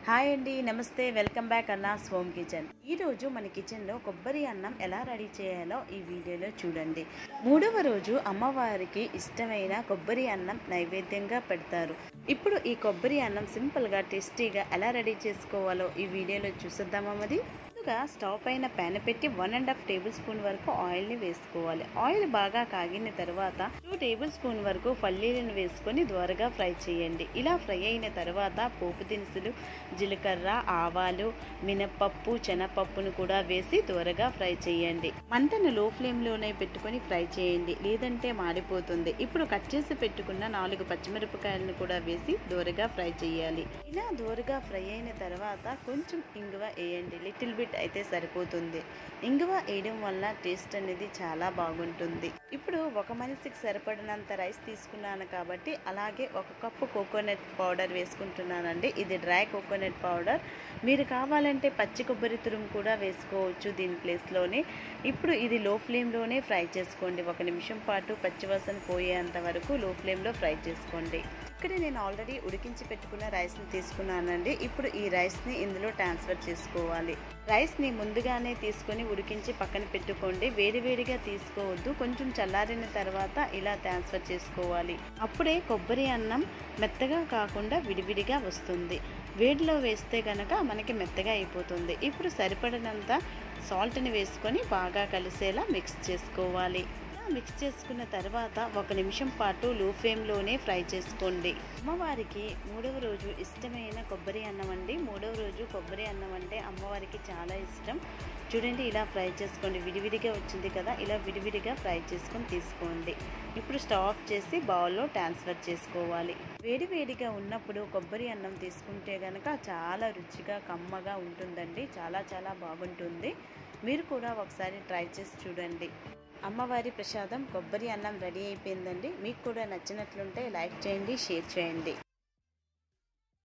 Hi అండి, నమస్తే. Welcome back Anna's home kitchen. ఈరోజు మన కిచెన్లో కొబ్బరి అన్నం ఎలా రెడీ చేయాలో ఈ వీడియోలో చూడండి. 3వ రోజు అమ్మవారికి ఇష్టమైన కొబ్బరి అన్నం నైవేద్యంగా పెడతారు. ఇప్పుడు ఈ కొబ్బరి అన్నం సింపుల్గా టేస్టీగా ఎలా రెడీ చేసుకోవాలో ఈ వీడియోలో చూసేద్దామా మరి. ముందుగా స్టవ్ పైన ప్యాన్ పెట్టి 1.5 టేబుల్ స్పూన్ వరకు ఆయిల్ని వేసుకోవాలి. ఆయిల్ బాగా కాగిన తర్వాత 2 టేబుల్ స్పూన్ వరకు పల్లీలను వేసుకొని ద్వారగా ఫ్రై చేయండి. ఇలా ఫ్రై అయిన తర్వాత పోపు దినుసులు, జీలకర్ర, ఆవాలు, మినపప్పు, శనగపప్పును కూడా వేసి త్వరగా ఫ్రై చేయండి. మంటను లో ఫ్లేమ్లోనే పెట్టుకొని ఫ్రై చేయండి, లేదంటే మాడిపోతుంది. ఇప్పుడు కట్ చేసి పెట్టుకున్న 4 పచ్చిమిరపకాయలను కూడా వేసి దోరగా ఫ్రై చేయాలి. ఇలా దోరగా ఫ్రై అయిన తర్వాత కొంచెం ఇంగువ వేయండి. లిటిల్ బిట్ అయితే సరిపోతుంది. ఇంగువ వేయడం వల్ల టేస్ట్ అనేది చాలా బాగుంటుంది. ఇప్పుడు ఒక మనిషికి సరిపడినంత రైస్ తీసుకున్నాను కాబట్టి అలాగే 1 కప్పు కోకోనట్ పౌడర్ వేసుకుంటున్నానండి. ఇది డ్రై కోకోనట్ పౌడర్. మీరు కావాలంటే పచ్చి కొబ్బరి తురుము కూడా వేసుకోవచ్చు దీని ప్లేస్లోనే. ఇప్పుడు ఇది లో ఫ్లేమ్లోనే ఫ్రై చేసుకోండి. 1 నిమిషం పాటు పచ్చివాసన పోయేంత వరకు లో ఫ్లేమ్లో ఫ్రై చేసుకోండి. ఇక్కడ నేను ఆల్రెడీ ఉడికించి పెట్టుకున్న రైస్ని తీసుకున్నానండి. ఇప్పుడు ఈ రైస్ని ఇందులో ట్రాన్స్ఫర్ చేసుకోవాలి. రైస్ని ముందుగానే తీసుకొని ఉడికించి పక్కన పెట్టుకోండి. వేడివేడిగా తీసుకోవద్దు. కొంచెం చల్లారిన తర్వాత ఇలా ట్రాన్స్ఫర్ చేసుకోవాలి. అప్పుడే కొబ్బరి అన్నం మెత్తగా కాకుండా విడివిడిగా వస్తుంది. వేడిలో వేస్తే కనుక మనకి మెత్తగా అయిపోతుంది. ఇప్పుడు సరిపడినంత సాల్ట్ని వేసుకొని బాగా కలిసేలా మిక్స్ చేసుకోవాలి. మిక్స్ చేసుకున్న తర్వాత 1 నిమిషం పాటు లో ఫ్లేమ్లోనే ఫ్రై చేసుకోండి. అమ్మవారికి 3వ రోజు ఇష్టమైన కొబ్బరి అన్నం అండి. 3వ రోజు కొబ్బరి అన్నం అంటే అమ్మవారికి చాలా ఇష్టం. చూడండి, ఇలా ఫ్రై చేసుకోండి. విడివిడిగా వచ్చింది కదా, ఇలా విడివిడిగా ఫ్రై చేసుకొని తీసుకోండి. ఇప్పుడు స్టవ్ ఆఫ్ చేసి బౌల్లో ట్రాన్స్ఫర్ చేసుకోవాలి. వేడివేడిగా ఉన్నప్పుడు కొబ్బరి అన్నం తీసుకుంటే కనుక చాలా రుచిగా కమ్మగా ఉంటుందండి. చాలా బాగుంటుంది. మీరు కూడా ఒకసారి ట్రై చేసి చూడండి. అమ్మవారి ప్రసాదం కొబ్బరి అన్నం రెడీ అయిపోయిందండి. మీకు కూడా నచ్చినట్లుంటే లైక్ చేయండి, షేర్ చేయండి.